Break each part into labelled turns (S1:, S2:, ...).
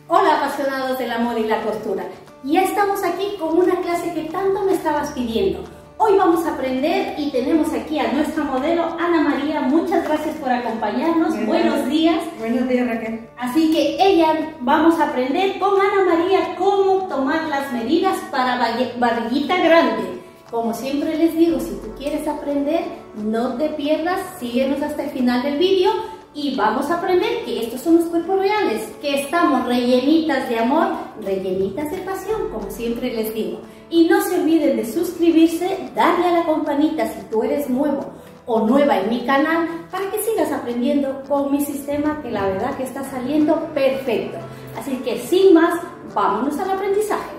S1: Hola apasionados de la moda y la costura, ya estamos aquí con una clase que tanto me estabas pidiendo. Hoy vamos a aprender y tenemos aquí a nuestra modelo Ana María. Muchas gracias por acompañarnos. Buenos días.
S2: Buenos días, Raquel.
S1: Así que vamos a aprender con Ana María cómo tomar las medidas para barriguita grande. Como siempre les digo, si tú quieres aprender, no te pierdas, síguenos hasta el final del vídeo y vamos a aprender que estos son los cuerpos reales, que estamos rellenitas de amor, rellenitas de pasión, como siempre les digo. Y no se olviden de suscribirse, darle a la campanita si tú eres nuevo o nueva en mi canal, para que sigas aprendiendo con mi sistema, que la verdad que está saliendo perfecto. Así que sin más, vámonos al aprendizaje.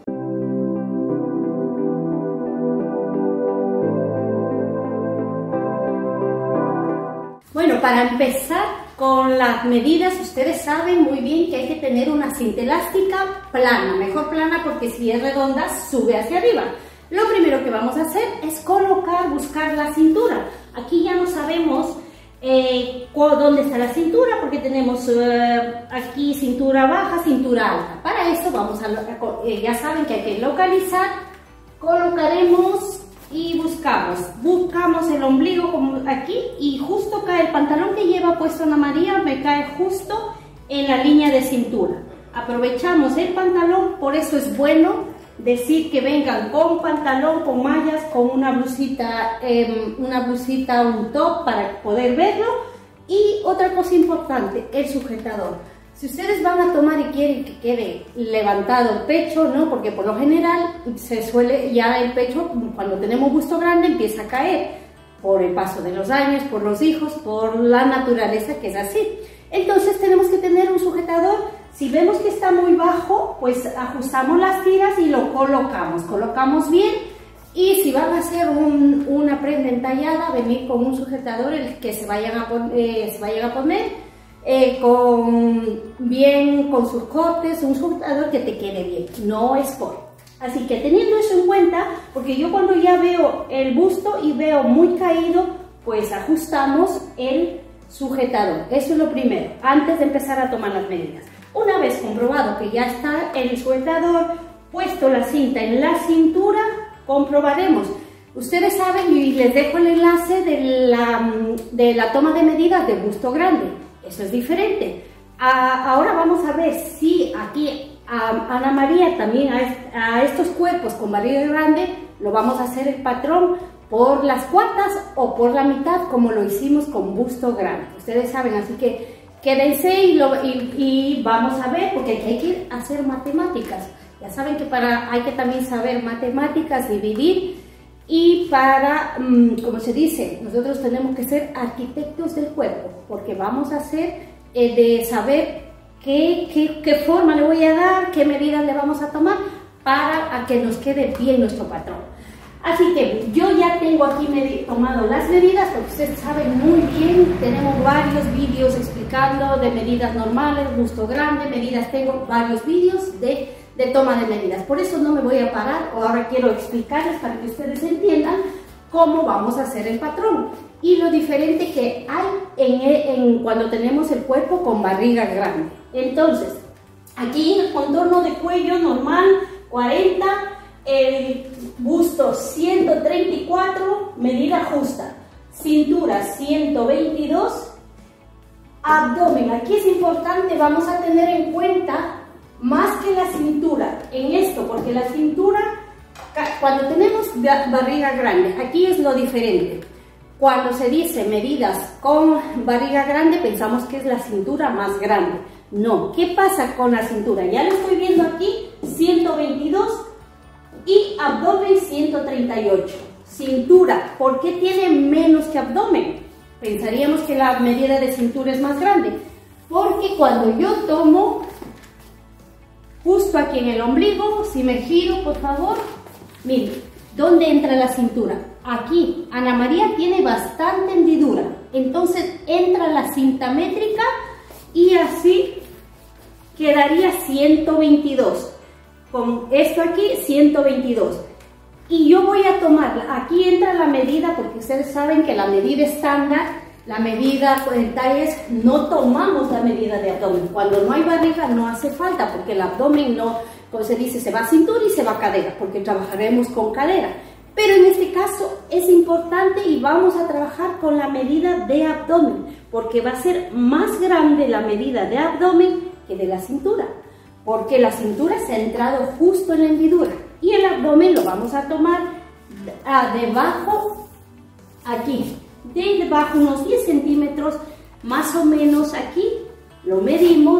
S1: Bueno, para empezar con las medidas, ustedes saben muy bien que hay que tener una cinta elástica plana, mejor plana porque si es redonda sube hacia arriba. Lo primero que vamos a hacer es buscar la cintura. Aquí ya no sabemos dónde está la cintura porque tenemos aquí cintura baja, cintura alta. Para eso ya saben que hay que localizar, colocaremos y buscamos el ombligo como aquí y justo cae el pantalón que lleva puesto Ana María, me cae justo en la línea de cintura. Aprovechamos el pantalón, por eso es bueno decir que vengan con pantalón, con mallas, con una blusita, un top para poder verlo. Y otra cosa importante, el sujetador. Si ustedes van a tomar y quieren que quede levantado el pecho, ¿no? Porque por lo general se suele ya el pecho, cuando tenemos busto grande, empieza a caer por el paso de los años, por los hijos, por la naturaleza que es así. Entonces tenemos que tener un sujetador. Si vemos que está muy bajo, pues ajustamos las tiras y lo colocamos bien. Y si van a hacer una prenda entallada, venir con un sujetador el que se vayan a poner. Con sus cortes, un sujetador que te quede bien, no sport. Así que teniendo eso en cuenta, porque yo cuando ya veo el busto y veo muy caído, pues ajustamos el sujetador. Eso es lo primero, antes de empezar a tomar las medidas. Una vez comprobado que ya está el sujetador, puesto la cinta en la cintura, comprobaremos. Ustedes saben, y les dejo el enlace de la toma de medidas del busto grande. Eso es diferente. Ahora vamos a ver si aquí a Ana María también a estos cuerpos con barriga grande lo vamos a hacer el patrón por las cuartas o por la mitad como lo hicimos con busto grande. Ustedes saben, así que quédense y vamos a ver, porque hay que hacer matemáticas. Ya saben que hay que también saber matemáticas, dividir. Y como se dice, nosotros tenemos que ser arquitectos del cuerpo, porque vamos a hacer de saber qué forma le voy a dar, qué medidas le vamos a tomar para que nos quede bien nuestro patrón. Así que yo ya tengo aquí tomado las medidas, porque ustedes saben muy bien, tenemos varios vídeos explicando de medidas normales, busto grande, medidas, tengo varios vídeos de toma de medidas. Por eso no me voy a parar, ahora quiero explicarles para que ustedes entiendan cómo vamos a hacer el patrón y lo diferente que hay cuando tenemos el cuerpo con barriga grande. Entonces, aquí el contorno de cuello normal 40, el busto 134, medida justa, cintura 122, abdomen. Aquí es importante, vamos a tener en cuenta más que la cintura en esto, porque la cintura, cuando tenemos barriga grande, aquí es lo diferente. Cuando se dice medidas con barriga grande, pensamos que es la cintura más grande. No, ¿qué pasa con la cintura? Ya lo estoy viendo aquí, 122 y abdomen 138. Cintura, ¿por qué tiene menos que abdomen? Pensaríamos que la medida de cintura es más grande, porque cuando yo tomo justo aquí en el ombligo, si me giro, por favor, miren, ¿dónde entra la cintura? Aquí, Ana María tiene bastante hendidura, entonces entra la cinta métrica y así quedaría 122. Con esto aquí, 122. Y yo voy a tomarla, aquí entra la medida, porque ustedes saben que la medida estándar La medida en talles, no tomamos la medida de abdomen. Cuando no hay barriga no hace falta, porque el abdomen no, como se dice, se va a cintura y se va a cadera, porque trabajaremos con cadera. Pero en este caso es importante y vamos a trabajar con la medida de abdomen, porque va a ser más grande la medida de abdomen que de la cintura, porque la cintura se ha entrado justo en la hendidura y el abdomen lo vamos a tomar debajo, aquí, de debajo unos 10 centímetros, más o menos aquí, lo medimos.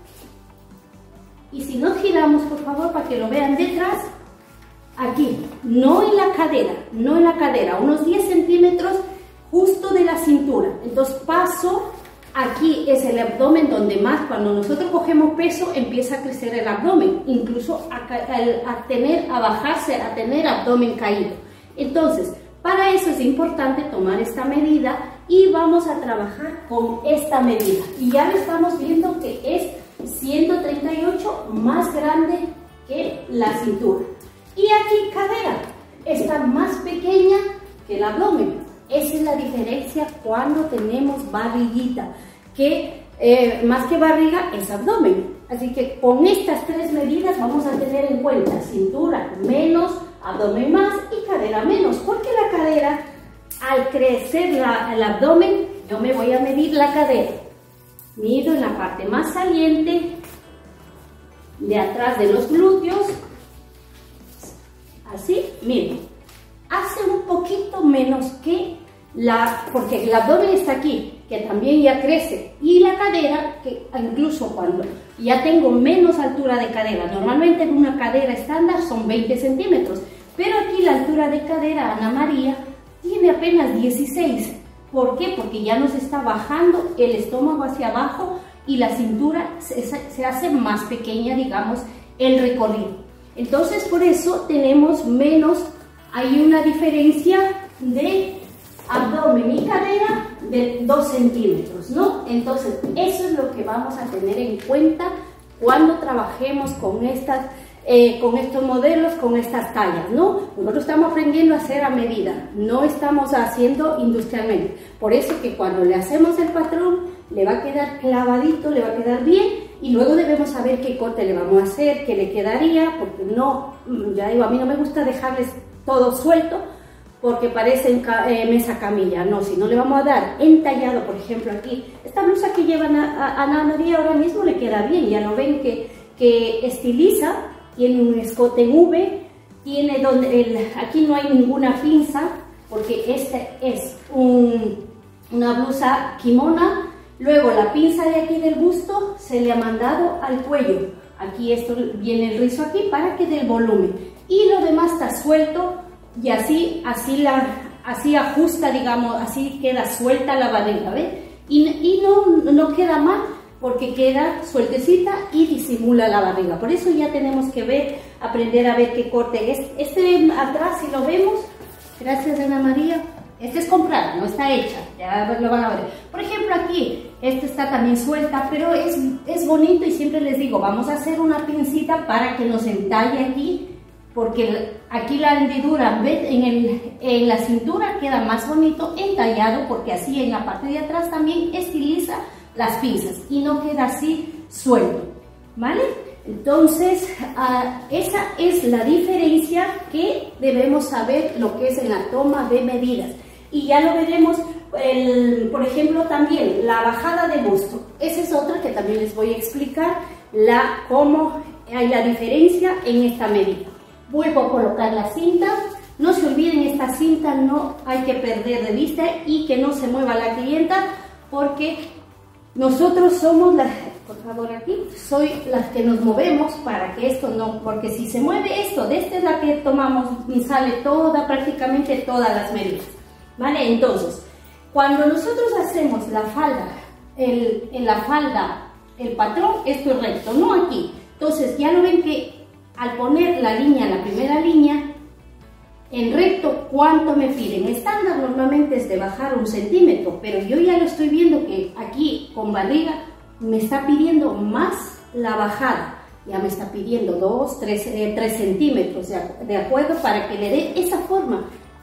S1: Y si nos giramos, por favor, para que lo vean detrás, aquí, no en la cadera, no en la cadera, unos 10 centímetros justo de la cintura. Tener paso, aquí es el abdomen donde más, cuando nosotros cogemos peso, empieza a crecer el abdomen, incluso a bajarse, a tener abdomen caído. Entonces, para eso es importante tomar esta medida y vamos a trabajar con esta medida. Y ya lo estamos viendo que es 138 más grande que la cintura. Y aquí cadera, está más pequeña que el abdomen. Esa es la diferencia cuando tenemos barriguita, que más que barriga es abdomen. Así que con estas tres medidas vamos a tener en cuenta cintura menos, abdomen más y cadera menos, porque la cadera, al crecer el abdomen, yo me voy a medir la cadera. Mido en la parte más saliente, de atrás de los glúteos, así, miren, hace un poquito menos que porque el abdomen está aquí, que también ya crece, y la cadera, que incluso cuando ya tengo menos altura de cadera, normalmente en una cadera estándar son 20 centímetros, pero aquí la altura de cadera, Ana María, tiene apenas 16. ¿Por qué? Porque ya nos está bajando el estómago hacia abajo y la cintura se hace más pequeña, digamos, el recorrido. Entonces, por eso tenemos menos, hay una diferencia de abdomen y cadera de 2 centímetros, ¿no? Entonces, eso es lo que vamos a tener en cuenta cuando trabajemos con estos modelos, con estas tallas, ¿no? Nosotros estamos aprendiendo a hacer a medida, no estamos haciendo industrialmente. Por eso que cuando le hacemos el patrón, le va a quedar clavadito, le va a quedar bien, y luego debemos saber qué corte le vamos a hacer, qué le quedaría, porque no, ya digo, a mí no me gusta dejarles todo suelto, porque parecen mesa camilla, no, si no le vamos a dar entallado, por ejemplo aquí, esta blusa que llevan a Ana María ahora mismo le queda bien, ya lo ven que estiliza, tiene un escote en V, tiene aquí no hay ninguna pinza, porque este es una blusa kimona. Luego la pinza de aquí del busto se le ha mandado al cuello, aquí esto viene el rizo aquí para que dé el volumen, y lo demás está suelto, y así ajusta, digamos, así queda suelta la barriga, ¿ves? Y no queda mal, porque queda sueltecita y disimula la barriga. Por eso ya tenemos que aprender a ver qué corte es. Este atrás, si lo vemos, gracias Ana María, este es comprada, no está hecha, ya lo van a ver. Por ejemplo aquí, este está también suelta, pero es bonito, y siempre les digo, vamos a hacer una pincita para que nos entalle aquí, porque aquí la hendidura en la cintura queda más bonito entallado, porque así en la parte de atrás también estiliza las pinzas y no queda así suelto, ¿vale? Entonces, esa es la diferencia que debemos saber, lo que es en la toma de medidas. Y ya lo veremos, por ejemplo, también la bajada de busto. Esa es otra que también les voy a explicar, cómo hay la diferencia en esta medida. Vuelvo a colocar la cinta. No se olviden, esta cinta no hay que perder de vista y que no se mueva la clienta, porque nosotros somos por favor aquí, soy las que nos movemos para que esto no, porque si se mueve esto, de esta es la que tomamos y sale prácticamente todas las medidas, ¿vale? Entonces, cuando nosotros hacemos la falda, en la falda, el patrón, esto es recto, no aquí. Entonces, ya lo ven que al poner la primera línea, en recto, ¿cuánto me piden? Estándar normalmente es de bajar 1 centímetro, pero yo ya lo estoy viendo que aquí con barriga me está pidiendo más la bajada. Ya me está pidiendo 2, 3 centímetros, ¿de acuerdo? Para que le dé esa forma.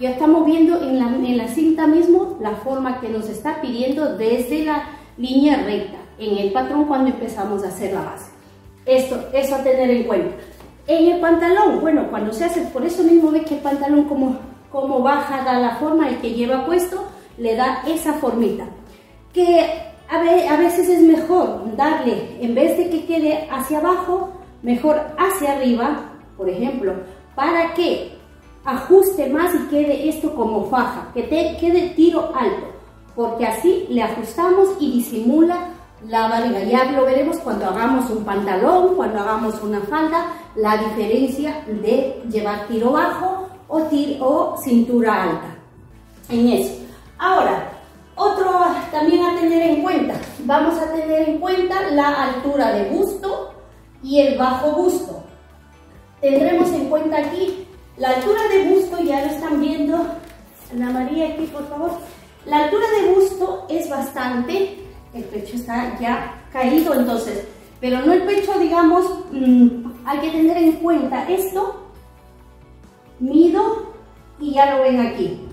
S1: Ya estamos viendo en la cinta mismo la forma que nos está pidiendo desde la línea recta en el patrón cuando empezamos a hacer la base. Eso a tener en cuenta. En el pantalón, bueno, cuando se hace, por eso mismo ves que el pantalón como baja, da la forma, el que lleva puesto le da esa formita. Que a veces es mejor darle, en vez de que quede hacia abajo, mejor hacia arriba, por ejemplo, para que ajuste más y quede esto como faja, que quede tiro alto, porque así le ajustamos y disimula la barriga. Ya lo veremos cuando hagamos un pantalón, cuando hagamos una falda, la diferencia de llevar tiro bajo o cintura alta en eso. Ahora, otro también a tener en cuenta, vamos a tener en cuenta la altura de busto y el bajo busto. Tendremos en cuenta aquí la altura de busto, ya lo están viendo, Ana María, aquí por favor. La altura de busto es bastante, el pecho está ya caído entonces, pero no el pecho, digamos, hay que tener en cuenta esto, mido y ya lo ven aquí,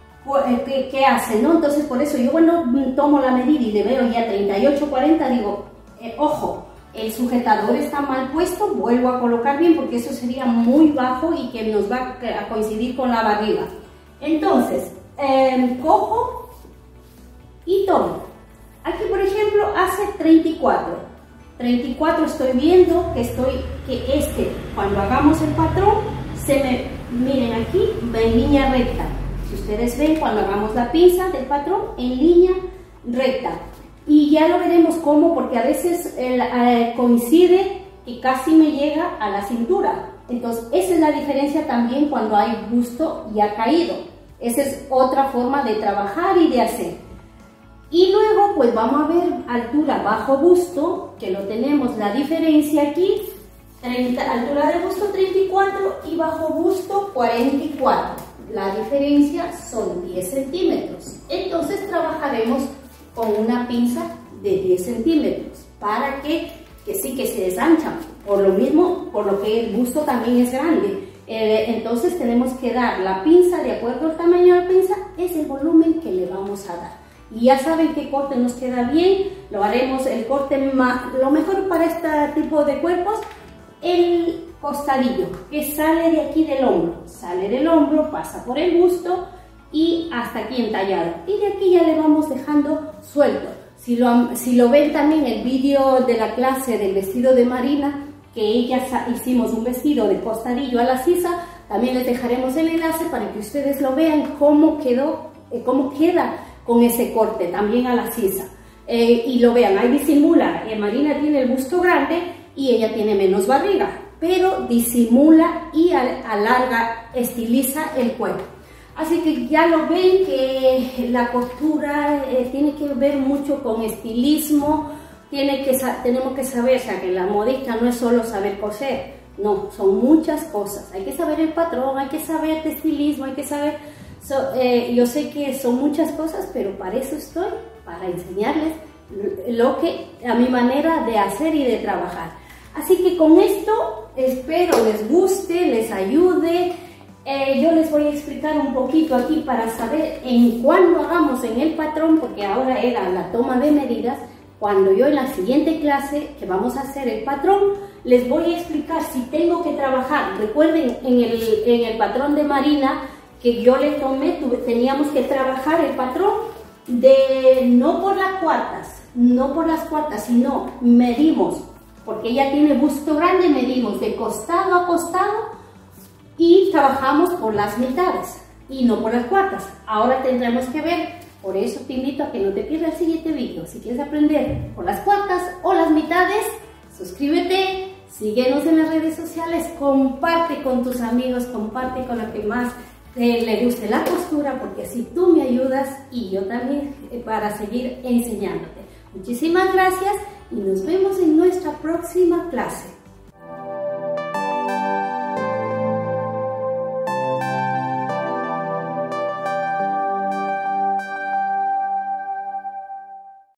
S1: ¿qué hace? ¿No? Entonces por eso yo cuando tomo la medida y le veo ya 38-40, digo, ojo, el sujetador está mal puesto, vuelvo a colocar bien porque eso sería muy bajo y que nos va a coincidir con la barriga. Entonces, cojo y tomo. Aquí, por ejemplo, hace 34. 34 estoy viendo que cuando hagamos el patrón, miren aquí, va en línea recta. Si ustedes ven, cuando hagamos la pinza del patrón, en línea recta. Y ya lo veremos cómo, porque a veces coincide y casi me llega a la cintura. Entonces, esa es la diferencia también cuando hay busto ya caído. Esa es otra forma de trabajar y de hacer. Y luego, pues vamos a ver altura bajo busto, que lo tenemos la diferencia aquí. Altura de busto 34 y bajo busto 44. La diferencia son 10 centímetros. Entonces, trabajaremos con una pinza de 10 centímetros para que sí que se desancha, por lo mismo, por lo que el busto también es grande. Entonces tenemos que dar la pinza, de acuerdo al tamaño de la pinza, es el volumen que le vamos a dar. Y ya saben qué corte nos queda bien, lo haremos el corte lo mejor para este tipo de cuerpos, el costadillo, que sale de aquí del hombro, pasa por el busto, y hasta aquí entallado, y de aquí ya le vamos dejando suelto. Si lo ven también el vídeo de la clase del vestido de Marina, que hicimos un vestido de costadillo a la sisa, también les dejaremos el enlace para que ustedes lo vean cómo queda con ese corte también a la sisa, y lo vean. Ahí disimula, Marina tiene el busto grande y ella tiene menos barriga, pero disimula y alarga, estiliza el cuerpo. Así que ya lo ven que la costura tiene que ver mucho con estilismo, tenemos que saber, o sea, que la modista no es solo saber coser, no, son muchas cosas. Hay que saber el patrón, hay que saber de estilismo, hay que saber, yo sé que son muchas cosas, pero para eso estoy, para enseñarles lo que, a mi manera de hacer y de trabajar. Así que con esto espero les guste, les ayude. Yo les voy a explicar un poquito aquí para saber en cuándo hagamos en el patrón, porque ahora era la toma de medidas. Cuando yo en la siguiente clase que vamos a hacer el patrón, les voy a explicar si tengo que trabajar. Recuerden en el patrón de Marina que yo le tomé, teníamos que trabajar el patrón no por las cuartas, sino medimos, porque ella tiene busto grande, medimos de costado a costado y trabajamos por las mitades y no por las cuartas. Ahora tendremos que ver, por eso te invito a que no te pierdas el siguiente vídeo. Si quieres aprender por las cuartas o las mitades, suscríbete, síguenos en las redes sociales, comparte con tus amigos, comparte con lo que más le guste la costura, porque así tú me ayudas y yo también para seguir enseñándote. Muchísimas gracias y nos vemos en nuestra próxima clase.